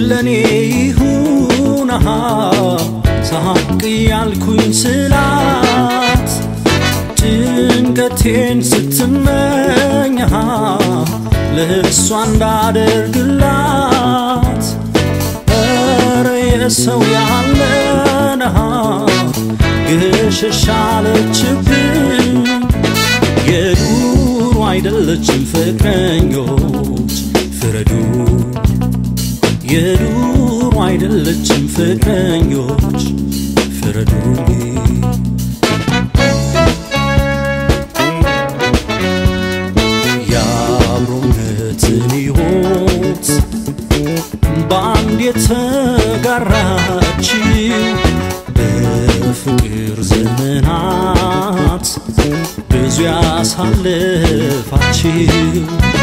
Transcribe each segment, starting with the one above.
ለኔ ይሁን ሳቅ ያልኩኝ ስላት ጭንቀቴን ስትመኝ ለእሷ እንዳደርግላት ኧረ የሰው ያለን ገሸሽ አለችብኝ የዱሮ አይደለችም ፍቅረኞች ፍረዱ የዱሮ አይደለችም ፍቅረኞች ፍረዱኝ ያብሮነትን ሕይወት በአንድ የተጋራችው በፍቅር ዘመናት ብዙ ያሳለፋችው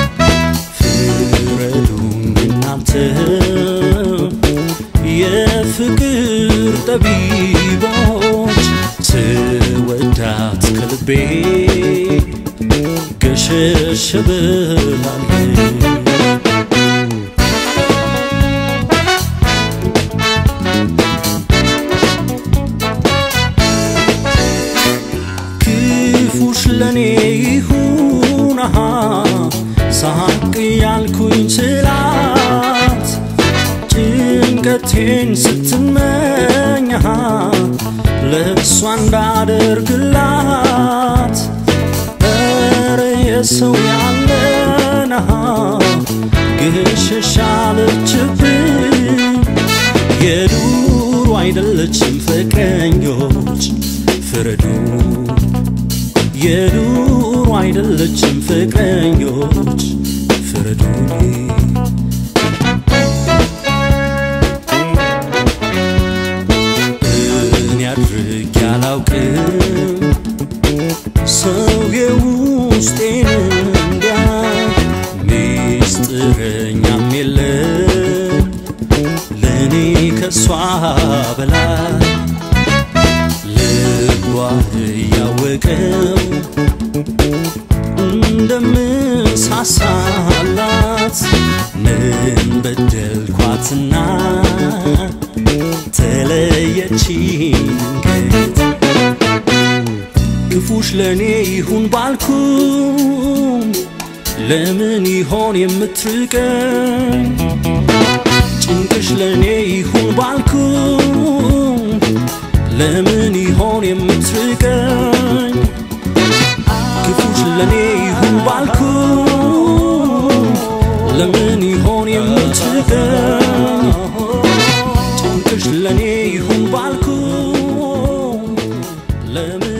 ፍረዱኝ እናንተ የፍቅር ጠቢቦች ስወዳት ከልቤ ገሸሽ ብላለች ክፉሽ ለኔ ይሁን ሳቅ ያልኩኝ ስላት ጭንቀቴን ስትመኝ ለእሷ እንዳደርግላት ኧረ የሰው ያለን ገሸሽ አለችብኝ የዱሮ አይደለችም ፍቅረኞች ፍረዱ የዱሮ አይደለችም ፍቅረኞች ፍረዱኝ እኔ አድርጌ አላውቅም ሰው የውስጤን እንዲያይ ሚስጥረኛም የለም ለእኔ ከሷ በላይ ልቧ እያወቀው እንደምሳሳላት ምን በደልኳትና ተለየችኝ ድንገት ክፉሽ ለኔ ይሁን ባልኩም ለምን ይሆን የምትርቀኝ ጭንቅሽ ለኔ ይሁን ባልኩም ለምን ይሆን የምትርቀኝ ክፉሽ ለኔ ይሁን ባልኩም ለምን ይሆን የምትርቀኝ ጭንቅሽ ለኔ ይሁን ባልኩም ለምን